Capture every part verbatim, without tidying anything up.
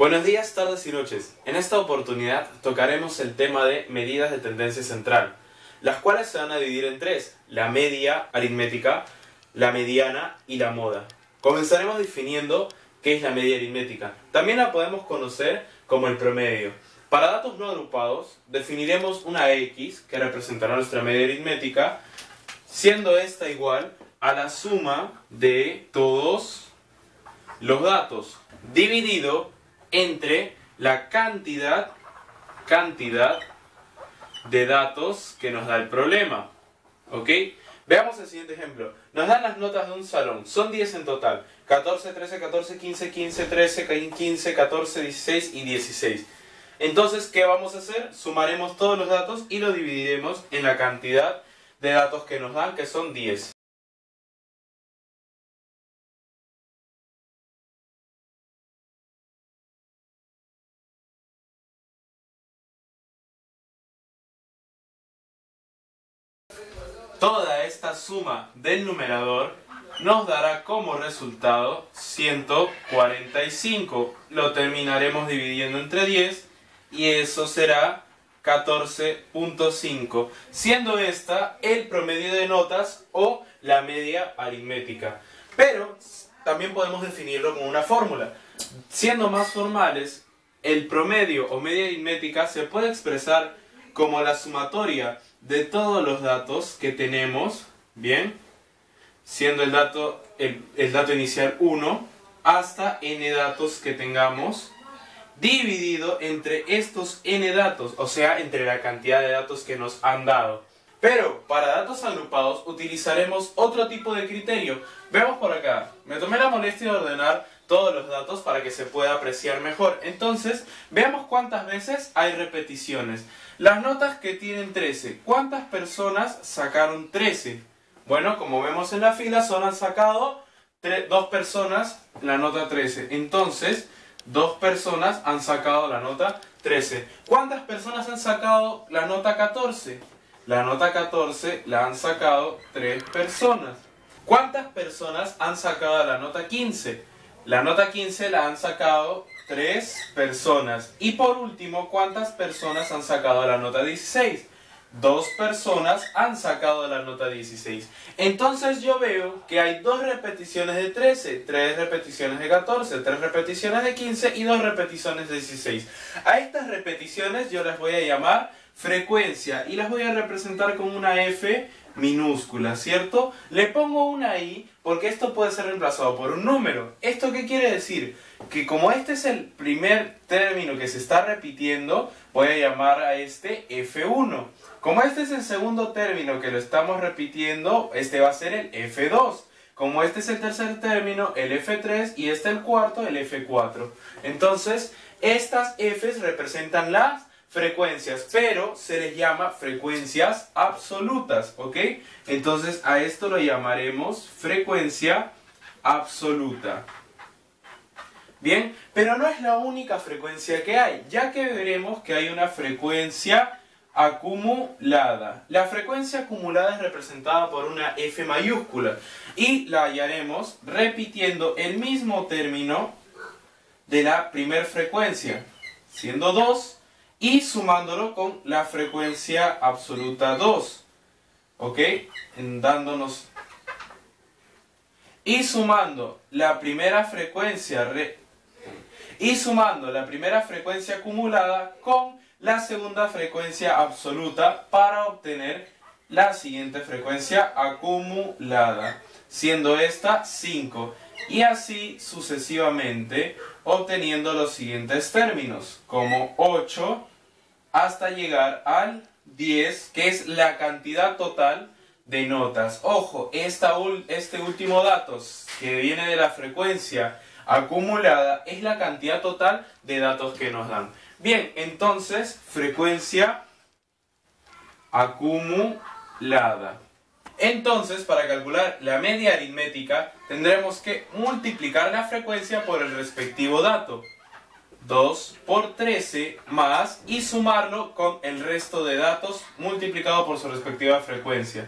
Buenos días, tardes y noches. En esta oportunidad tocaremos el tema de medidas de tendencia central, las cuales se van a dividir en tres: la media aritmética, la mediana y la moda. Comenzaremos definiendo qué es la media aritmética. También la podemos conocer como el promedio. Para datos no agrupados, definiremos una X que representará nuestra media aritmética, siendo esta igual a la suma de todos los datos dividido entre la cantidad, cantidad de datos que nos da el problema. ¿Ok? Veamos el siguiente ejemplo. Nos dan las notas de un salón. Son diez en total. catorce, trece, catorce, quince, quince, trece, quince, catorce, dieciséis y dieciséis. Entonces, ¿qué vamos a hacer? Sumaremos todos los datos y lo dividiremos en la cantidad de datos que nos dan, que son diez. Toda esta suma del numerador nos dará como resultado ciento cuarenta y cinco. Lo terminaremos dividiendo entre diez y eso será catorce punto cinco, siendo esta el promedio de notas o la media aritmética. Pero también podemos definirlo con una fórmula. Siendo más formales, el promedio o media aritmética se puede expresar como la sumatoria de todos los datos que tenemos, bien, siendo el dato, el, el dato inicial uno hasta n datos que tengamos, dividido entre estos n datos, o sea, entre la cantidad de datos que nos han dado. Pero para datos agrupados utilizaremos otro tipo de criterio. Veamos por acá. Me tomé la molestia de ordenar todos los datos para que se pueda apreciar mejor. Entonces, veamos cuántas veces hay repeticiones. Las notas que tienen trece. ¿Cuántas personas sacaron trece? Bueno, como vemos en la fila, solo han sacado dos personas la nota trece. Entonces, dos personas han sacado la nota trece. ¿Cuántas personas han sacado la nota catorce? La nota catorce la han sacado tres personas. ¿Cuántas personas han sacado la nota quince? La nota quince la han sacado tres personas. Y por último, ¿cuántas personas han sacado la nota dieciséis? Dos personas han sacado la nota dieciséis. Entonces yo veo que hay dos repeticiones de trece, tres repeticiones de catorce, tres repeticiones de quince y dos repeticiones de dieciséis. A estas repeticiones yo las voy a llamar frecuencia y las voy a representar con una F minúscula, ¿cierto? Le pongo una I porque esto puede ser reemplazado por un número. ¿Esto qué quiere decir? Que como este es el primer término que se está repitiendo, voy a llamar a este F uno. Como este es el segundo término que lo estamos repitiendo, este va a ser el F dos. Como este es el tercer término, el F tres, y este el cuarto, el F cuatro. Entonces, estas Fs representan las frecuencias, pero se les llama frecuencias absolutas, ¿ok? Entonces a esto lo llamaremos frecuencia absoluta. Bien, pero no es la única frecuencia que hay, ya que veremos que hay una frecuencia acumulada. La frecuencia acumulada es representada por una F mayúscula y la hallaremos repitiendo el mismo término de la primera frecuencia, siendo dos, y sumándolo con la frecuencia absoluta dos, ¿ok? En dándonos... Y sumando la primera frecuencia re... y sumando la primera frecuencia acumulada con la segunda frecuencia absoluta para obtener la siguiente frecuencia acumulada, siendo esta cinco. Y así sucesivamente, obteniendo los siguientes términos, como ocho, hasta llegar al diez, que es la cantidad total de notas. Ojo, esta, este último dato, que viene de la frecuencia acumulada, es la cantidad total de datos que nos dan. Bien, entonces, frecuencia acumulada. Entonces, para calcular la media aritmética, tendremos que multiplicar la frecuencia por el respectivo dato. dos por trece más y sumarlo con el resto de datos multiplicado por su respectiva frecuencia.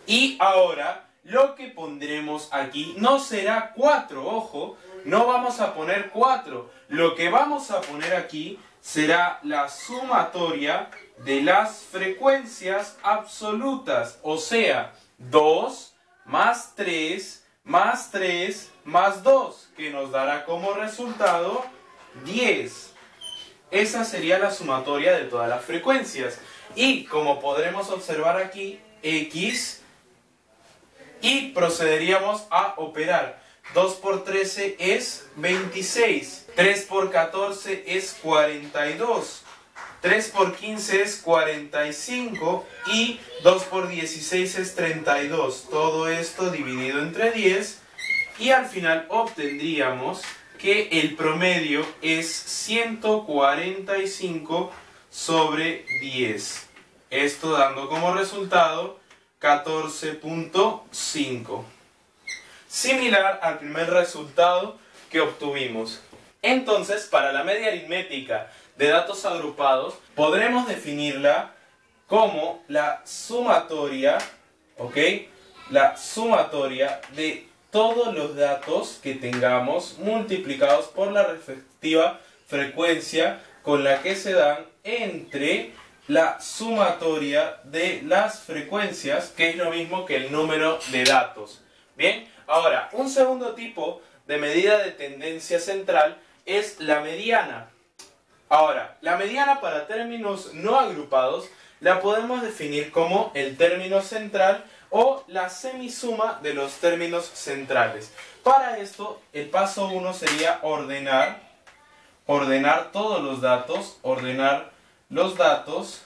Y ahora lo que pondremos aquí no será cuatro, ojo, no vamos a poner cuatro. Lo que vamos a poner aquí será la sumatoria de las frecuencias absolutas, o sea, dos más tres más tres más dos, que nos dará como resultado diez. Esa sería la sumatoria de todas las frecuencias. Y como podremos observar aquí, X, y procederíamos a operar. dos por trece es veintiséis, tres por catorce es cuarenta y dos, tres por quince es cuarenta y cinco y dos por dieciséis es treinta y dos. Todo esto dividido entre diez y al final obtendríamos que el promedio es ciento cuarenta y cinco sobre diez. Esto dando como resultado catorce punto cinco. Similar al primer resultado que obtuvimos. Entonces, para la media aritmética de datos agrupados, podremos definirla como la sumatoria, ¿ok? La sumatoria de todos los datos que tengamos multiplicados por la respectiva frecuencia con la que se dan entre la sumatoria de las frecuencias, que es lo mismo que el número de datos. Bien, ahora, un segundo tipo de medida de tendencia central es la mediana. Ahora, la mediana para términos no agrupados la podemos definir como el término central o la semisuma de los términos centrales. Para esto, el paso uno sería ordenar, ordenar todos los datos, ordenar los datos,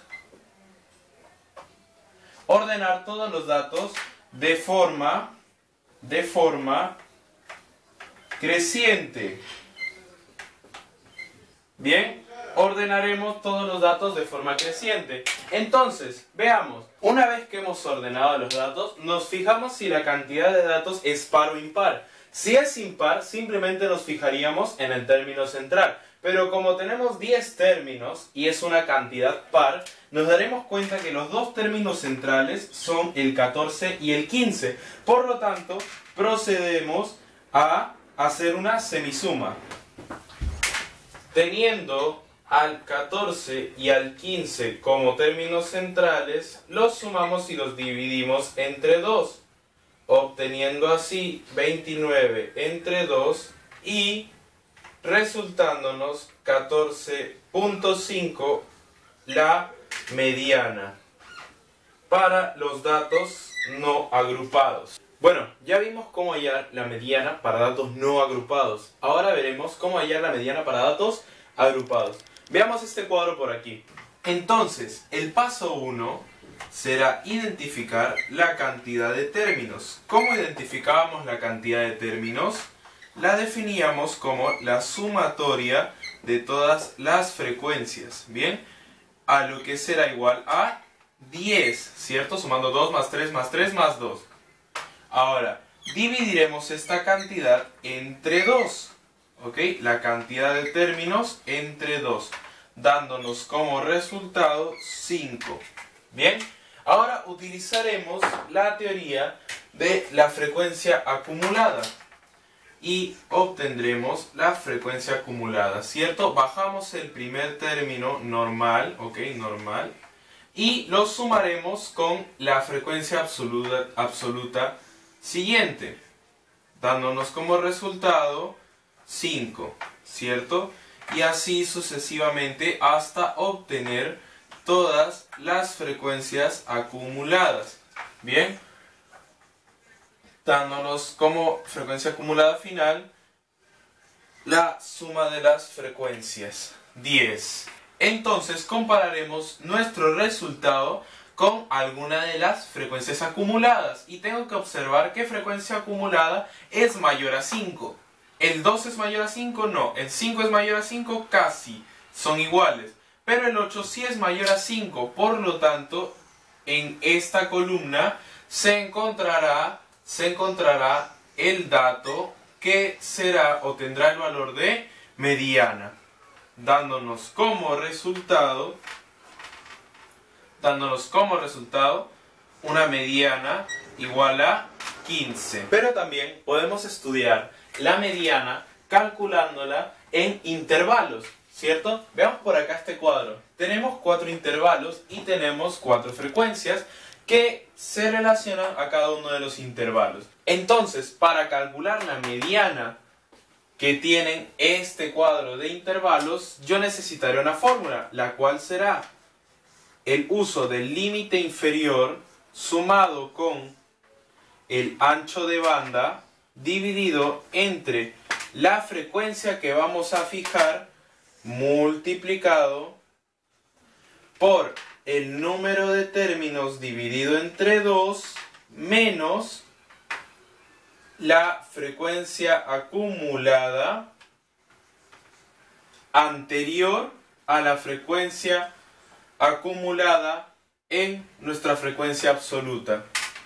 ordenar todos los datos de forma, de forma creciente. Bien, ordenaremos todos los datos de forma creciente. Entonces, veamos, una vez que hemos ordenado los datos, nos fijamos si la cantidad de datos es par o impar. Si es impar, simplemente nos fijaríamos en el término central. Pero como tenemos diez términos y es una cantidad par, nos daremos cuenta que los dos términos centrales son el catorce y el quince. Por lo tanto, procedemos a hacer una semisuma. Teniendo al catorce y al quince como términos centrales, los sumamos y los dividimos entre dos, obteniendo así veintinueve entre dos y resultándonos catorce punto cinco la mediana para los datos no agrupados. Bueno, ya vimos cómo hallar la mediana para datos no agrupados. Ahora veremos cómo hallar la mediana para datos agrupados. Veamos este cuadro por aquí. Entonces, el paso uno será identificar la cantidad de términos. ¿Cómo identificábamos la cantidad de términos? La definíamos como la sumatoria de todas las frecuencias, ¿bien? A lo que será igual a diez, ¿cierto? Sumando dos más tres más tres más dos. Ahora, dividiremos esta cantidad entre dos, ¿ok? La cantidad de términos entre dos, dándonos como resultado cinco. ¿Bien? Ahora utilizaremos la teoría de la frecuencia acumulada y obtendremos la frecuencia acumulada, ¿cierto? Bajamos el primer término normal, ¿ok? Normal, y lo sumaremos con la frecuencia absoluta, absoluta siguiente, dándonos como resultado cinco, ¿cierto? Y así sucesivamente hasta obtener todas las frecuencias acumuladas. Bien, dándonos como frecuencia acumulada final la suma de las frecuencias, diez. Entonces compararemos nuestro resultado con alguna de las frecuencias acumuladas y tengo que observar qué frecuencia acumulada es mayor a cinco. ¿El dos es mayor a cinco? No. ¿El cinco es mayor a cinco? Casi. Son iguales. Pero el ocho sí es mayor a cinco. Por lo tanto, en esta columna se encontrará, se encontrará el dato que será o tendrá el valor de mediana, dándonos como resultado, dándonos como resultado una mediana igual a quince. Pero también podemos estudiar la mediana calculándola en intervalos, ¿cierto? Veamos por acá este cuadro. Tenemos cuatro intervalos y tenemos cuatro frecuencias que se relacionan a cada uno de los intervalos. Entonces, para calcular la mediana que tienen este cuadro de intervalos, yo necesitaré una fórmula, la cual será el uso del límite inferior sumado con el ancho de banda dividido entre la frecuencia que vamos a fijar multiplicado por el número de términos dividido entre dos menos la frecuencia acumulada anterior a la frecuencia acumulada en nuestra frecuencia absoluta.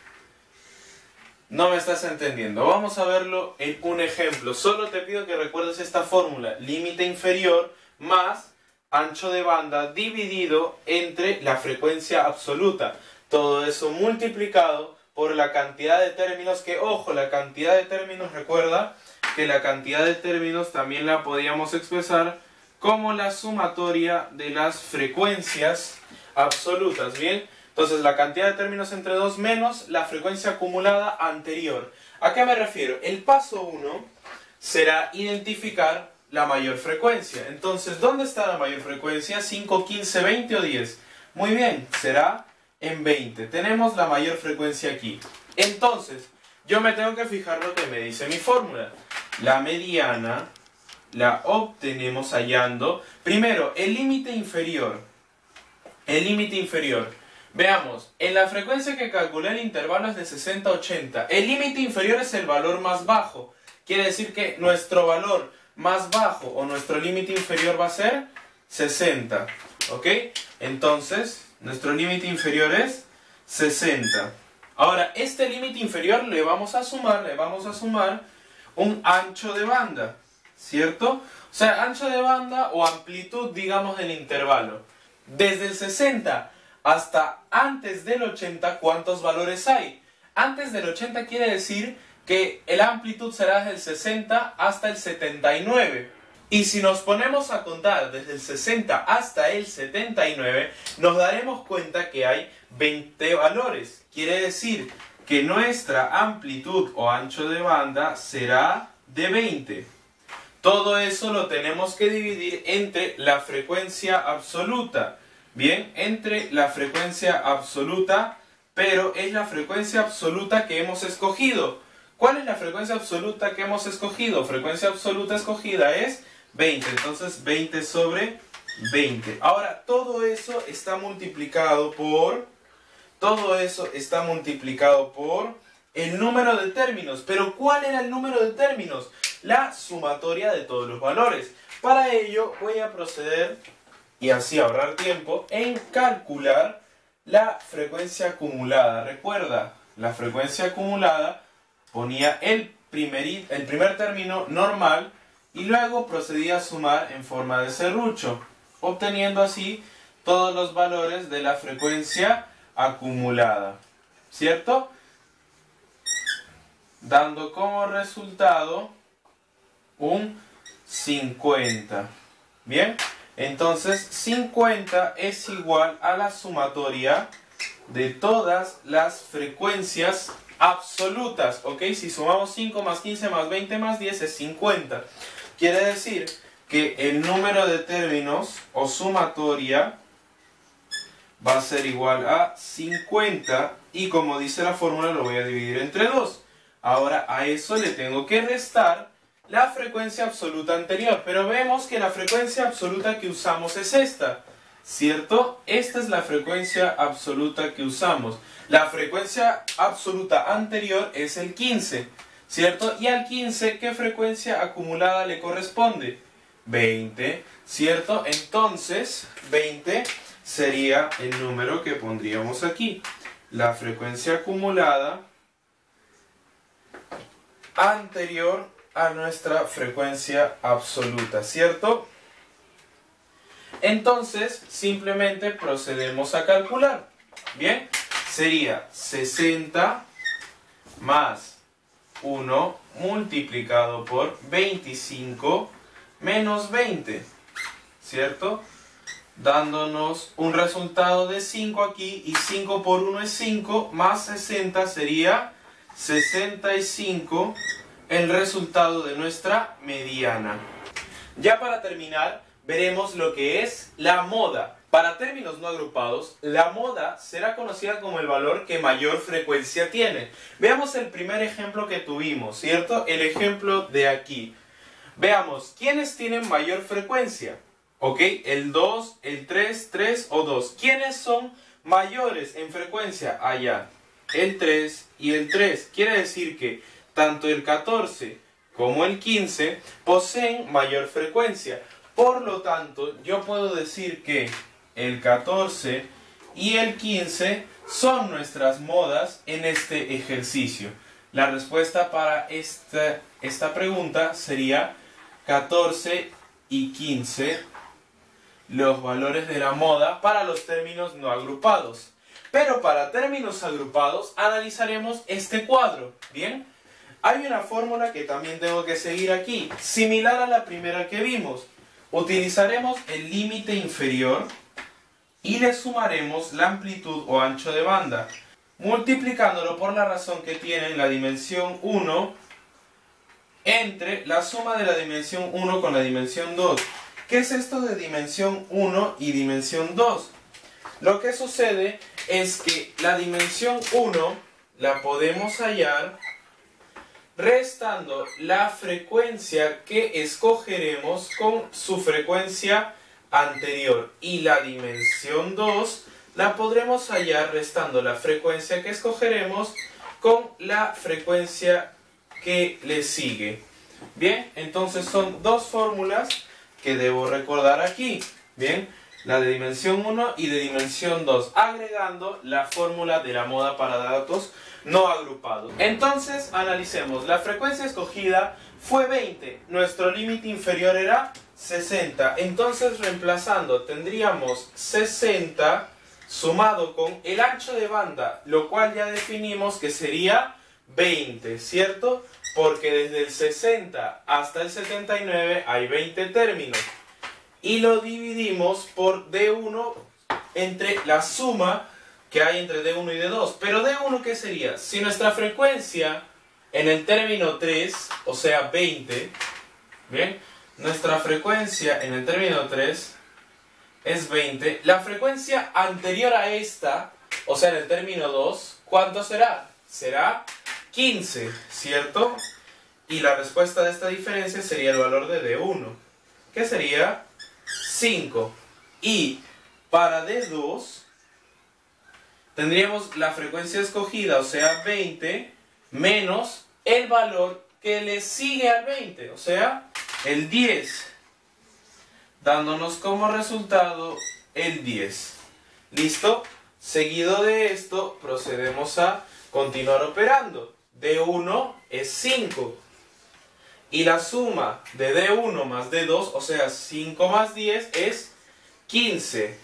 No me estás entendiendo. Vamos a verlo en un ejemplo. Solo te pido que recuerdes esta fórmula. Límite inferior más ancho de banda dividido entre la frecuencia absoluta. Todo eso multiplicado por la cantidad de términos que, ojo, la cantidad de términos, recuerda que la cantidad de términos también la podíamos expresar como la sumatoria de las frecuencias absolutas, ¿bien? Entonces la cantidad de términos entre dos menos la frecuencia acumulada anterior. ¿A qué me refiero? El paso uno será identificar la mayor frecuencia. Entonces, ¿dónde está la mayor frecuencia? ¿cinco, quince, veinte o diez? Muy bien, será en veinte. Tenemos la mayor frecuencia aquí. Entonces, yo me tengo que fijar lo que me dice mi fórmula. La mediana la obtenemos hallando, primero, el límite inferior. El límite inferior. Veamos, en la frecuencia que calculé el intervalo es de sesenta a ochenta. El límite inferior es el valor más bajo. Quiere decir que nuestro valor más bajo o nuestro límite inferior va a ser sesenta. ¿Ok? Entonces, nuestro límite inferior es sesenta. Ahora, este límite inferior le vamos a sumar, le vamos a sumar un ancho de banda, ¿cierto? O sea, ancho de banda o amplitud, digamos, del intervalo. Desde el sesenta hasta antes del ochenta, ¿cuántos valores hay? Antes del ochenta quiere decir que la amplitud será desde el sesenta hasta el setenta y nueve. Y si nos ponemos a contar desde el sesenta hasta el setenta y nueve, nos daremos cuenta que hay veinte valores. Quiere decir que nuestra amplitud o ancho de banda será de veinte. Todo eso lo tenemos que dividir entre la frecuencia absoluta. Bien, entre la frecuencia absoluta, pero es la frecuencia absoluta que hemos escogido. ¿Cuál es la frecuencia absoluta que hemos escogido? Frecuencia absoluta escogida es veinte. Entonces, veinte sobre veinte. Ahora, todo eso está multiplicado por... Todo eso está multiplicado por el número de términos. ¿Pero cuál era el número de términos? La sumatoria de todos los valores. Para ello, voy a proceder, y así ahorrar tiempo, en calcular la frecuencia acumulada. Recuerda, la frecuencia acumulada ponía el primer, el primer término normal y luego procedía a sumar en forma de serrucho, obteniendo así todos los valores de la frecuencia acumulada, ¿cierto? Dando como resultado un cincuenta. Bien, entonces cincuenta es igual a la sumatoria de todas las frecuencias absolutas, ¿ok? Si sumamos cinco más quince más veinte más diez es cincuenta. Quiere decir que el número de términos o sumatoria va a ser igual a cincuenta y, como dice la fórmula, lo voy a dividir entre dos. Ahora a eso le tengo que restar la frecuencia absoluta anterior, pero vemos que la frecuencia absoluta que usamos es esta, ¿cierto? Esta es la frecuencia absoluta que usamos. La frecuencia absoluta anterior es el quince, ¿cierto? Y al quince, ¿qué frecuencia acumulada le corresponde? veinte, ¿cierto? Entonces, veinte sería el número que pondríamos aquí. La frecuencia acumulada anterior a nuestra frecuencia absoluta, ¿cierto? Entonces, simplemente procedemos a calcular. Bien, sería sesenta más uno multiplicado por veinticinco menos veinte, ¿cierto? Dándonos un resultado de cinco aquí, y cinco por uno es cinco, más sesenta sería sesenta y cinco, el resultado de nuestra mediana. Ya para terminar, veremos lo que es la moda. Para términos no agrupados, la moda será conocida como el valor que mayor frecuencia tiene. Veamos el primer ejemplo que tuvimos, ¿cierto? El ejemplo de aquí. Veamos, ¿quiénes tienen mayor frecuencia? ¿Ok? El dos, el tres, tres o dos. ¿Quiénes son mayores en frecuencia? Allá, el tres y el tres. Quiere decir que tanto el catorce como el quince poseen mayor frecuencia. Por lo tanto, yo puedo decir que el catorce y el quince son nuestras modas en este ejercicio. La respuesta para esta, esta pregunta sería catorce y quince, los valores de la moda para los términos no agrupados. Pero para términos agrupados analizaremos este cuadro, ¿bien? Hay una fórmula que también tengo que seguir aquí, similar a la primera que vimos. Utilizaremos el límite inferior y le sumaremos la amplitud o ancho de banda, multiplicándolo por la razón que tiene en la dimensión uno entre la suma de la dimensión uno con la dimensión dos. ¿Qué es esto de dimensión uno y dimensión dos? Lo que sucede es que la dimensión uno la podemos hallar restando la frecuencia que escogeremos con su frecuencia anterior, y la dimensión dos la podremos hallar restando la frecuencia que escogeremos con la frecuencia que le sigue. Bien, entonces son dos fórmulas que debo recordar aquí. Bien, la de dimensión uno y de dimensión dos, agregando la fórmula de la moda para datos no agrupados. Entonces, analicemos. La frecuencia escogida fue veinte. Nuestro límite inferior era sesenta. Entonces, reemplazando, tendríamos sesenta sumado con el ancho de banda, lo cual ya definimos que sería veinte, ¿cierto? Porque desde el sesenta hasta el setenta y nueve hay veinte términos. Y lo dividimos por D uno entre la suma que hay entre D uno y D dos. Pero D uno, ¿qué sería? Si nuestra frecuencia en el término tres, o sea veinte, ¿bien? Nuestra frecuencia en el término tres es veinte. La frecuencia anterior a esta, o sea en el término dos, ¿cuánto será? Será quince, ¿cierto? Y la respuesta de esta diferencia sería el valor de D uno, que sería cinco. Y para D dos tendríamos la frecuencia escogida, o sea veinte, menos el valor que le sigue al veinte, o sea el diez, dándonos como resultado el diez. ¿Listo? Seguido de esto procedemos a continuar operando. D uno es cinco. Y la suma de D uno más D dos, o sea cinco más diez, es quince.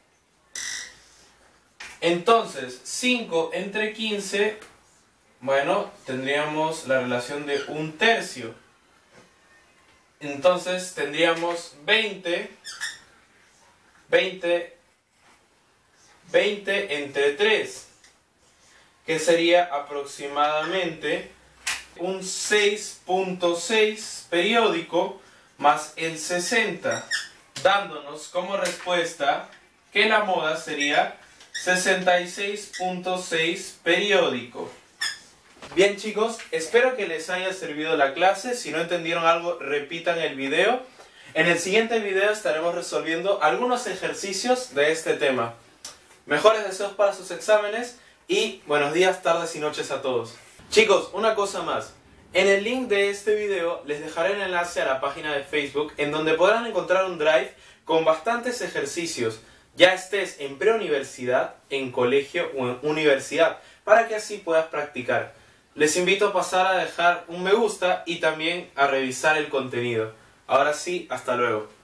Entonces, cinco entre quince, bueno, tendríamos la relación de un tercio. Entonces tendríamos veinte, veinte, veinte entre tres, que sería aproximadamente un seis punto seis periódico más el sesenta, dándonos como respuesta que la moda sería sesenta y seis punto seis periódico. Bien chicos, espero que les haya servido la clase. Si no entendieron algo, repitan el video. En el siguiente video estaremos resolviendo algunos ejercicios de este tema. Mejores deseos para sus exámenes y buenos días, tardes y noches a todos. Chicos, una cosa más. En el link de este video les dejaré el enlace a la página de Facebook, en donde podrán encontrar un drive con bastantes ejercicios, ya estés en preuniversidad, en colegio o en universidad, para que así puedas practicar. Les invito a pasar a dejar un me gusta y también a revisar el contenido. Ahora sí, hasta luego.